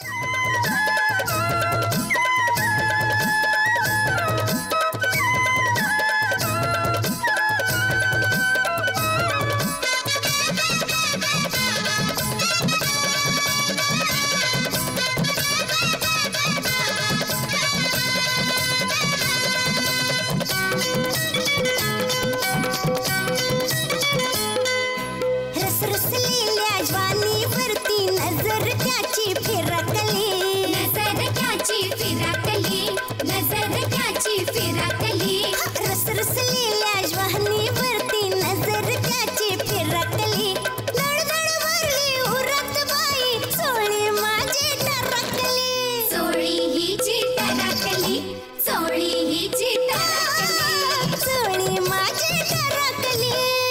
रसरसलेल्या ज्वानीवरती नजर त्याची फिरकली, नजर त्याची फिरकली, नजर त्याची फिरकली. रसरसलेल्या ज्वानीवरती नजर त्याची फिरकली. दळदळ भरली उरत बाई चोळी माझी टरकली, चोळी हिची टरकली, चोळी हिची टरकली. चोळी माझी टरकली.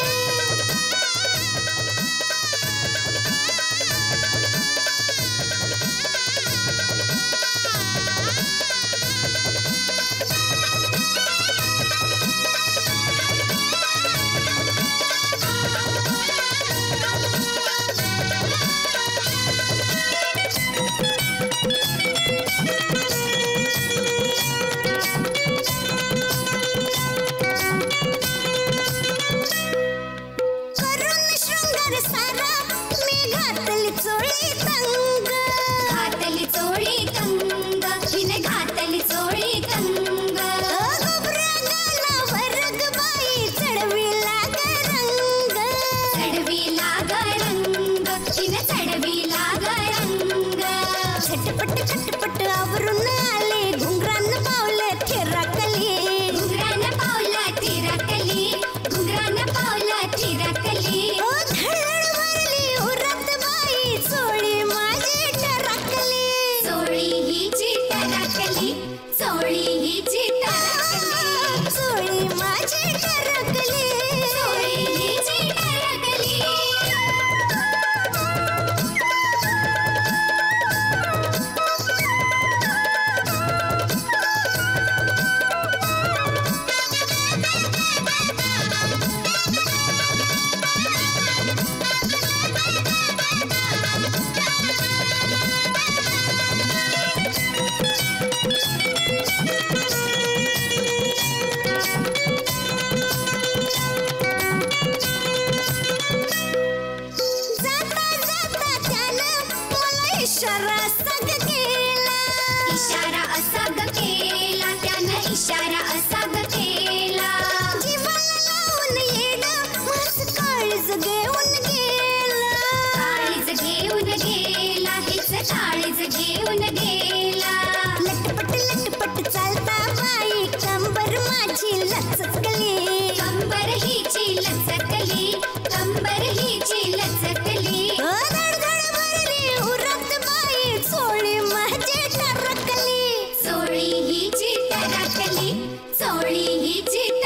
चोळी तंग, घातली चोळी तंग, हिने घातली चोळी तंग. घुबऱ्याला वर्ग बाई चढविला ग रंग, चढविला ग रंग, हिने चढविला ग रंग. झटपट झटपट आवरून आले घुंगरान पावलं थिरकली, घुंगरान पावलं थिरकली, घुंगरान पावलं थिरकली. धडधड भरली उरत बाई चोळी माझी टरकली, चोळी हिची टरकली, चोळी हिची टरकली. चोळी माझी टरकली. चोळी हिची टरकली. इशारा असा ग केला, इशारा असा ग केला, त्यानं इशारा असा ग केला. जीवाला लावून येणं माझं काळीज घेऊन गेला, काळीज घेऊन गेला, हिच काळीज घेऊन गेला. लटपट लटपट चालता बाई कंबर माझी लचकली, कंबर हिची लचकली, कंबर हिची लचकली. धडधड भरली उरत बाई चोळी माझी टरकली, चोळी हिची टरकली, चोळी हिची